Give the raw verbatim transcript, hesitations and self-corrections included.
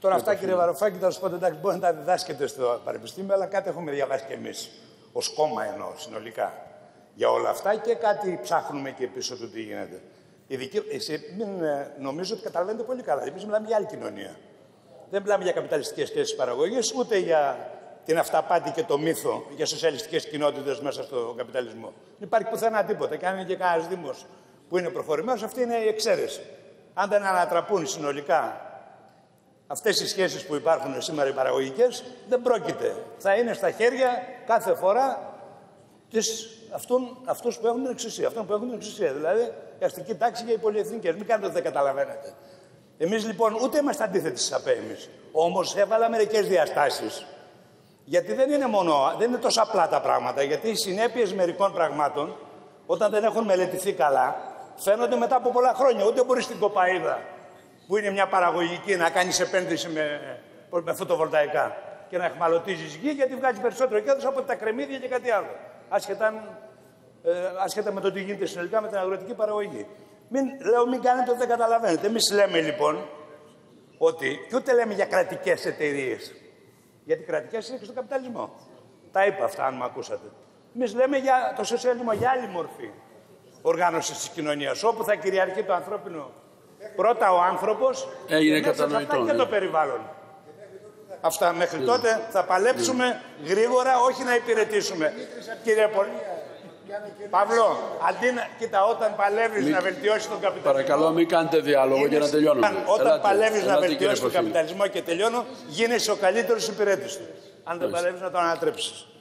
Τώρα αυτά, κύριε Βαρουφάκη, θα σα πω εντάξει, μπορεί να τα διδάσκετε στο πανεπιστήμιο, αλλά κάτι έχουμε διαβάσει κι εμεί. Ως κόμμα εννοώ, συνολικά. Για όλα αυτά και κάτι ψάχνουμε και πίσω του τι γίνεται. Η δική, εσύ, μην, νομίζω ότι καταλαβαίνετε πολύ καλά. Εμείς μιλάμε για άλλη κοινωνία. Δεν μιλάμε για καπιταλιστικές σχέσεις παραγωγής, ούτε για την αυταπάτη και το μύθο για σοσιαλιστικές κοινότητες μέσα στον καπιταλισμό. Δεν υπάρχει πουθενά τίποτα. Και αν είναι και κανένας δήμος που είναι προχωρημένος, αυτή είναι η εξαίρεση. Αν δεν ανατραπούν συνολικά αυτές οι σχέσεις που υπάρχουν σήμερα οι παραγωγικές, δεν πρόκειται. Θα είναι στα χέρια κάθε φορά της, αυτούν, αυτούς που έχουν την εξουσία. Αυτών που έχουν την εξουσία. Δηλαδή η αστική τάξη και οι πολυεθνικές. Μην κάνετε ότι δεν καταλαβαίνετε. Εμείς λοιπόν ούτε είμαστε αντίθετοι στις ΑΠΕ εμείς. Όμως έβαλα μερικές διαστάσεις. Γιατί δεν είναι μόνο, δεν είναι τόσο απλά τα πράγματα. Γιατί οι συνέπειες μερικών πραγμάτων, όταν δεν έχουν μελετηθεί καλά, φαίνονται μετά από πολλά χρόνια. Ούτε μπορεί στην κοπαίδα, που είναι μια παραγωγική, να κάνεις επένδυση με, με φωτοβολταϊκά και να εχμαλωτίζεις γη, γιατί βγάζει περισσότερο κέρδος από τα κρεμμύδια και κάτι άλλο. Άσχετα, ε, άσχετα με το τι γίνεται συνολικά με την αγροτική παραγωγή. Μην, λέω, μην κάνετε ότι δεν καταλαβαίνετε. Εμείς λέμε λοιπόν ότι, και ούτε λέμε για κρατικές εταιρείες. Γιατί κρατικές είναι και στον καπιταλισμό. Τα είπα αυτά, αν με ακούσατε. Εμείς λέμε για το σοσιαλισμό, για άλλη μορφή οργάνωσης της κοινωνίας, όπου θα κυριαρχεί το ανθρώπινο. Πρώτα ο άνθρωπος έγινε και μέσα αυτά και το περιβάλλον. Αυτά μέχρι mm. τότε θα παλέψουμε mm. γρήγορα, όχι να υπηρετήσουμε. Κύριε Πολ... Παύλο, αντί να... κοίτα, όταν παλεύεις μην... να βελτιώσεις τον καπιταλισμό... Παρακαλώ, μην κάνετε διάλογο είναι... για να τελειώνουμε. Όταν ελάτε, παλεύεις ελάτε, να βελτιώσεις τον καπιταλισμό και τελειώνω, γίνεσαι ο καλύτερος υπηρέτης του. Αν δεν παλεύεις να τον ανατρέψεις.